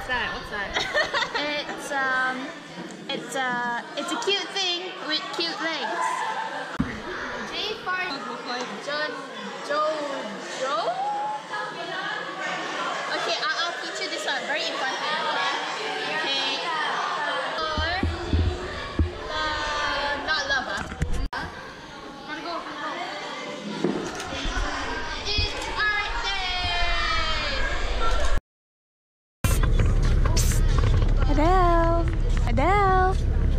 What's that? What's that? It's a cute thing with cute legs. J for Joe. Okay, I'll teach you this one. Very important. Okay. Or not lover. It's art day. Adele. Adele.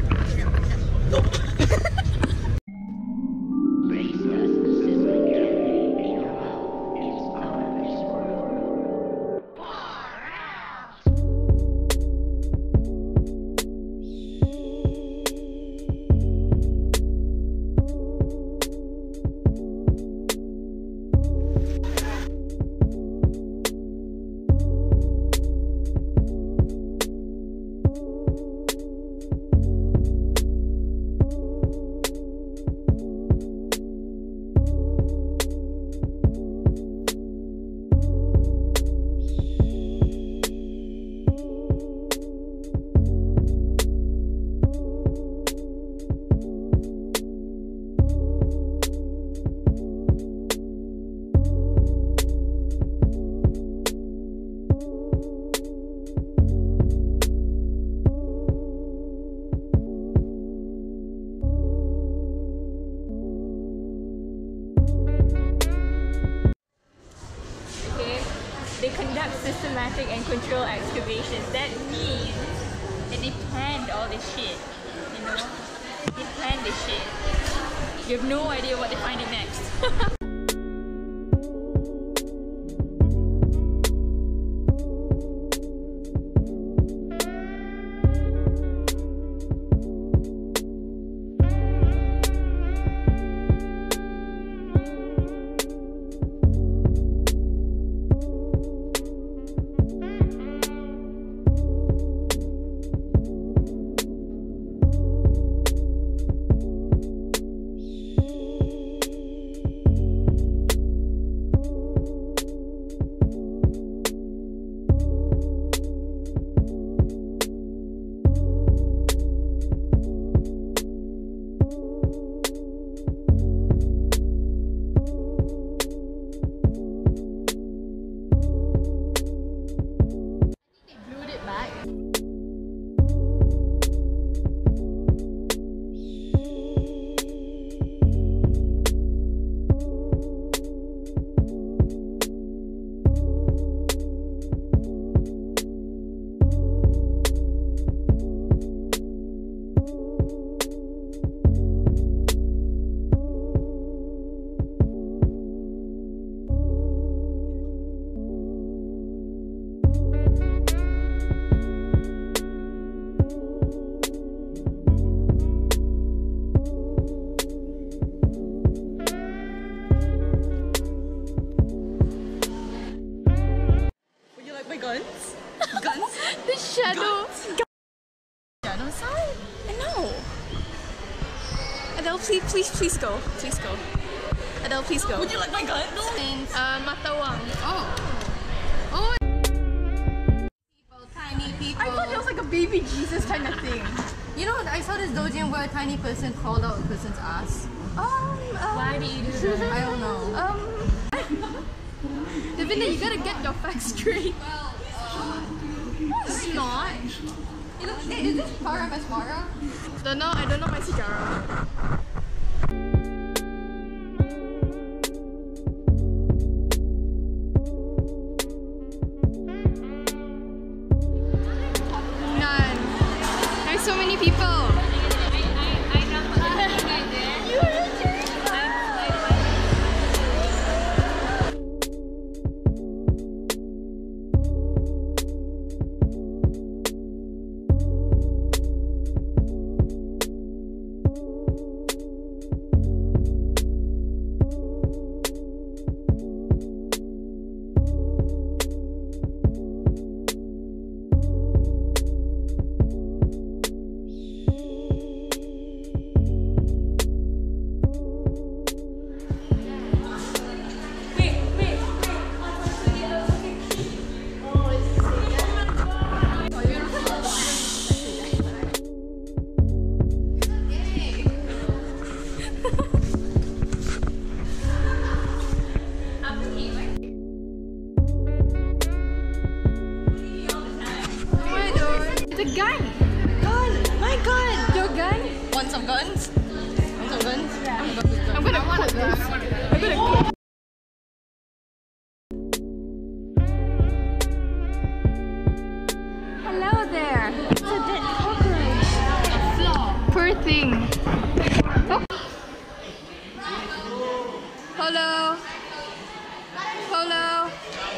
They conduct systematic and controlled excavations. That means that they planned all this shit, you know? They planned this shit. You have no idea what they're finding next. Guns? Guns? The shadow. Shadow side? No. Adele, please go. Please go. Adele, please go. Would you like my gun? No. Matawang. Oh. People, tiny people. I thought it was like a baby Jesus kind of thing. You know, I saw this doujin where a tiny person crawled out a person's ass. Why do you do that? I don't know. Devinder, you gotta get your facts straight. It's not. You know, hey, is this Para Masmara? I don't know my cigar. None. There's so many people. The gun! Gun! My gun! Your gun? Want some guns? Want some guns? Yeah. I'm gonna put this. I'm gonna put. Hello there! It's a dead cockroach! Poor thing! Oh. Hello! Hello!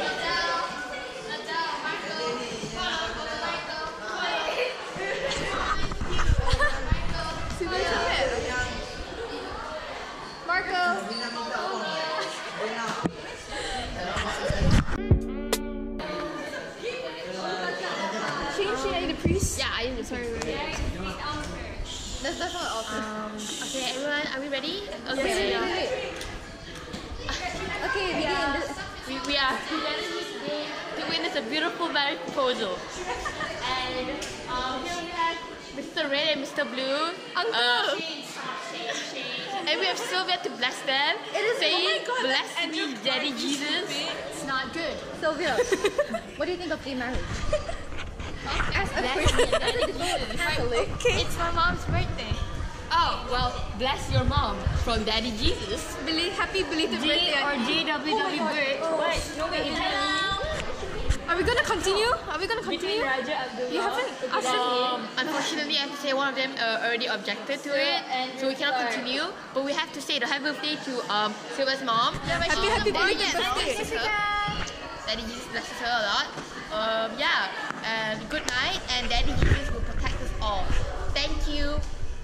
Marco! Shaine, are you the priest? Yeah, I am the sorry. That's not awesome. Okay, everyone, are we ready? Okay, Okay. Okay, begin. We are presenting this today to witness a beautiful marriage proposal. And here we have Mr. Red and Mr. Blue. Uncle! And we have Sylvia to bless them. It is- saying, oh my God, bless that's me, Daddy Jesus. It's not good. Sylvia, what do you think of gay marriage? As a Bless me, Daddy Catholic. It's my mom's birthday. Oh, well, bless your mom from Daddy Jesus. Happy belated birthday. Or JWW birth. What? No way, Are we gonna continue? Are we gonna continue? Raja Abdullah. You haven't asked them. Unfortunately, I have to say one of them already objected to it, so we cannot continue. But we have to say the happy birthday to Sylvia's mom. Happy belated birthday. Daddy Jesus blesses her a lot. Yeah, and good night, and Daddy Jesus will protect us all. Thank you.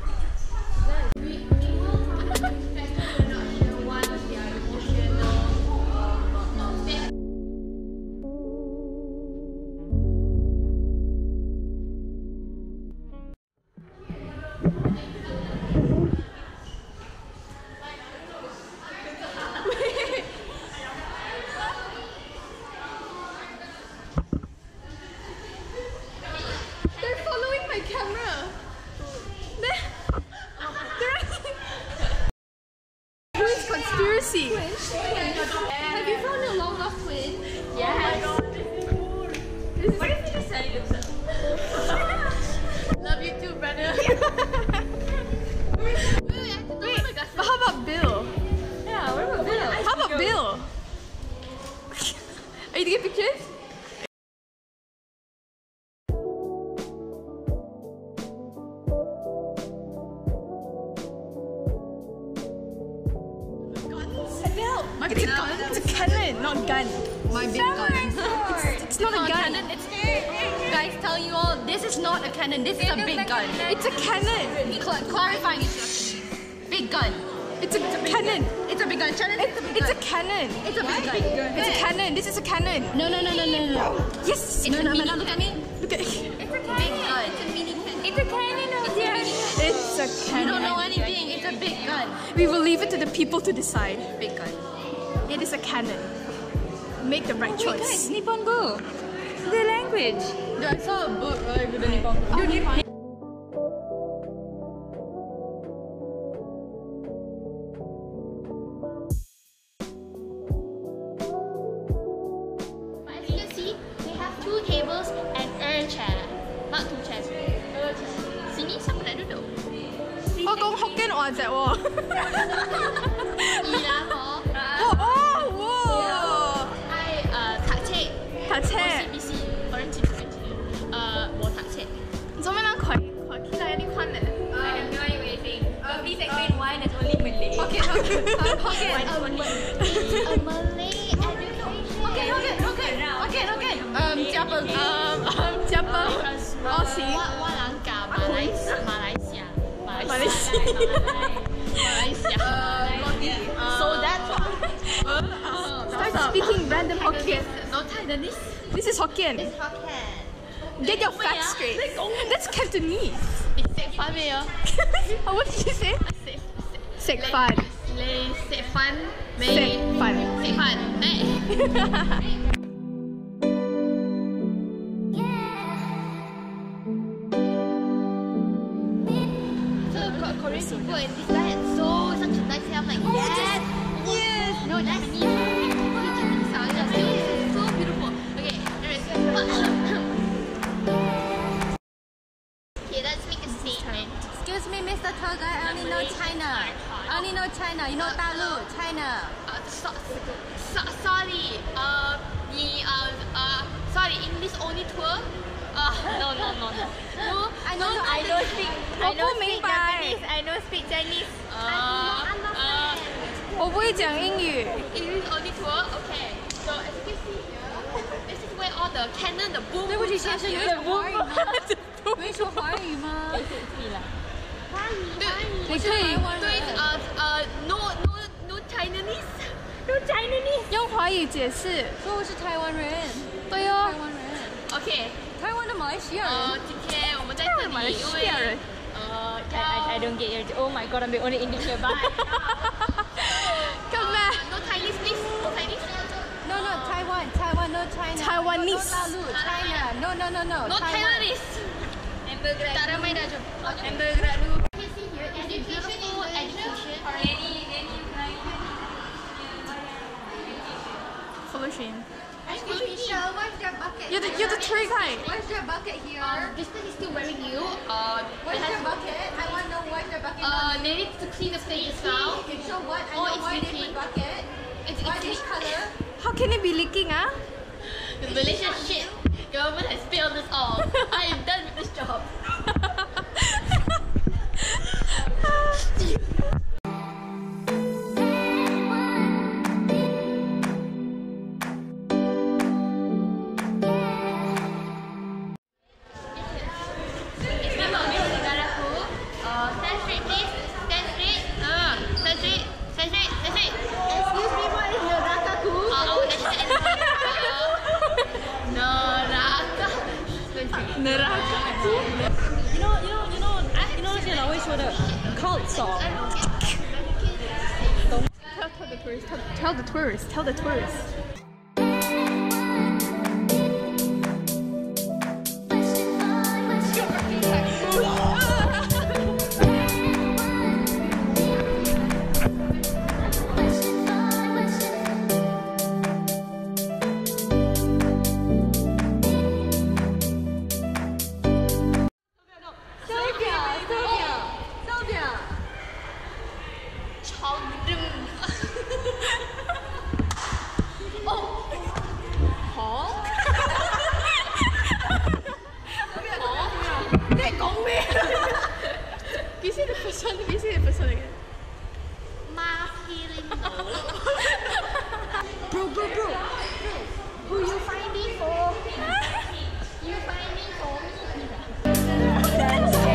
They're following my camera. Twins conspiracy. Have you found a long lost twin? Yes. What if you just said it yourself? Love you too, brother. Wait, but how about Bill? Yeah, what about Bill? How about Bill? Are you taking pictures? It's a cannon, not gun. My big gun. It's not a gun. Guys, tell you all, this is not a cannon. This is a big gun. It's a cannon. Clarifying instructions. Big gun. It's a cannon. It's a big gun. Shannon, It's a cannon. It's a big gun. It's a cannon. This is a cannon. No. Yes. It's a mini gun. Look at me. Look at it. It's a big gun. It's a mini gun. It's a cannon, oh dear. It's a You cannon. don't know anything. It's a big gun. We will leave it to the people to decide. Big gun. It is a cannon. Make the right choice. Guys, Nippon go. The language. I saw a book with the Nippon. But as you can see, they have 2 tables and a chair. Not 2 chairs. Sini, siapa nak duduk? Oh, kau Hokkien or that wall? Iya, ho. Oh, whoa. I tak cek. 塔車， OCBC 我认清楚认清。我tak cek. 做咩啦？佢其實有啲困難。 I have no idea what you're saying. Please explain why there's only Malay. Hokkien. A Malay education. Siapa? Siapa? Aussie. 我啷个马来西亚。 So that's Start speaking random Hokkien. no Taiwanese. This is Hokkien. It's Hokkien. Get your facts straight. That's Cantonese. It's Sek Fan me yo. Oh, what did you say? Sek Fan. Sek Fan. Sek Fan. Sek Fan. Korean people and this guy had such a nice hair. I'm like, yes, yes. No, Japanese. tour guide. I only know China. I only know China. You know Dalu, China. Sorry. Sorry. English only tour. No. I know speak Japanese. I know speak Chinese. 我不会讲英语。 English only tour. Okay. So as you can see here, this is where all the cannon, the boom. 对不起，先生，有说华语吗？会说华语吗？ 你可以 No Chinese. No Chinese. 用华语解释。 说我是台湾人。 对哦。 台湾人。 Okay. 台湾的马来西亚人。 今天我们在这里， 马来西亚人。 I don't get your. Oh my god, I'm the only English here. Bye. Come back. No Chinese, please. No Chinese. No, Taiwan, no China. Taiwanese. No, China. No. No Taiwanese. Tak ramai dah jom. Ambil gerak dulu. You can see here, beautiful education. Follow Shane. Michelle, where's your bucket? You're the tour guide. Where's your bucket here? This one is still very new. Where's your bucket? I want to know where's your bucket. They need to clean the place now. So what? I know why different bucket. Why this color? How can it be leaking, ah? The Malaysian shit. Government has failed us all. I am done with this job. Cult song. Tell the tourists. Can you say the first one again? Bro. Who you finding for? You finding for me?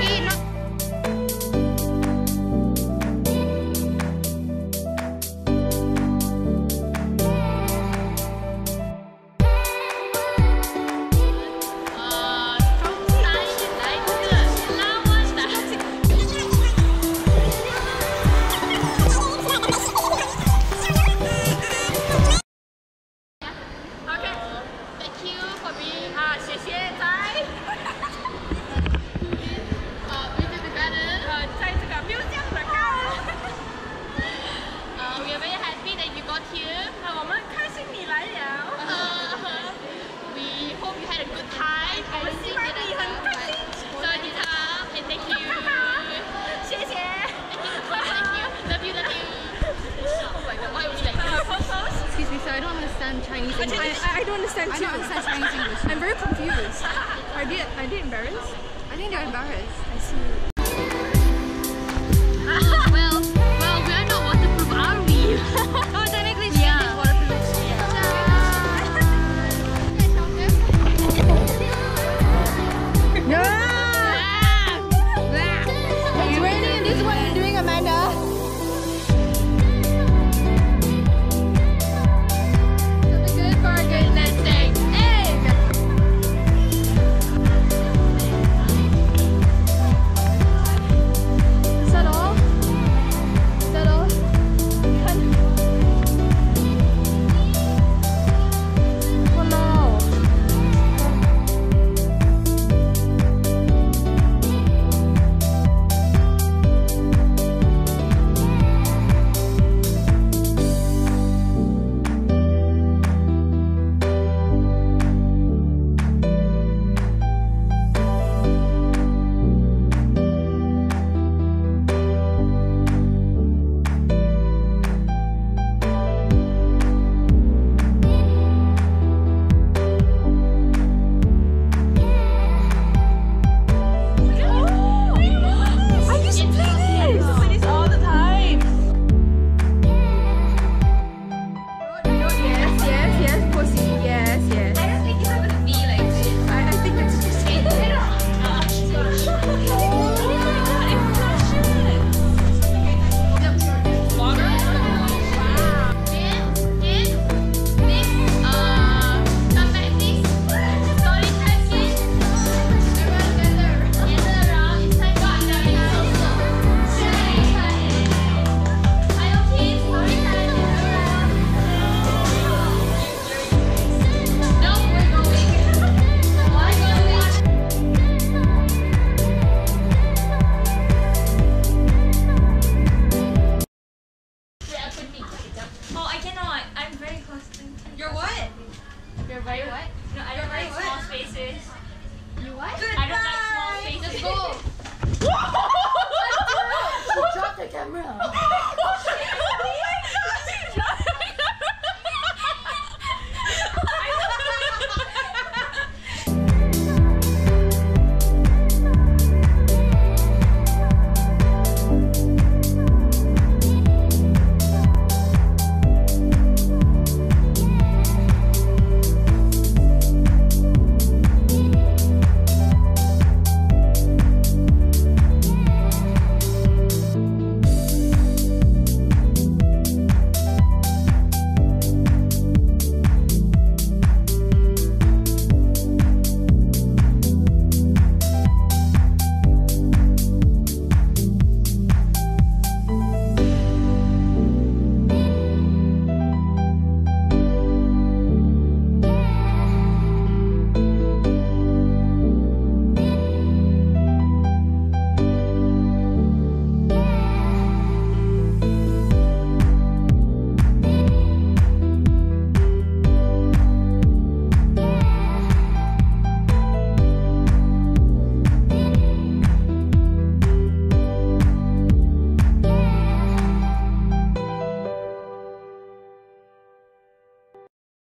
Chinese English. I don't understand too. I don't understand Chinese English. I'm very confused. Are they embarrassed? I think they're embarrassed. I see. Well, we are not waterproof, are we? Oh, technically she is waterproof. It's raining and this is what you're doing, Amanda. like small spaces. You what? I don't like small spaces. Let's go.